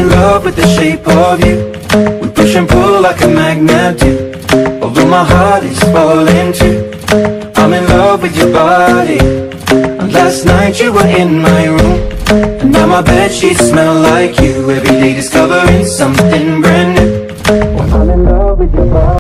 in love with the shape of you. We push and pull like a magnet do. Although my heart is falling too, I'm in love with your body. And last night you were in my room, and now my bedsheets smell like you. Every day discovering something brand new. Well, I'm in love with your body.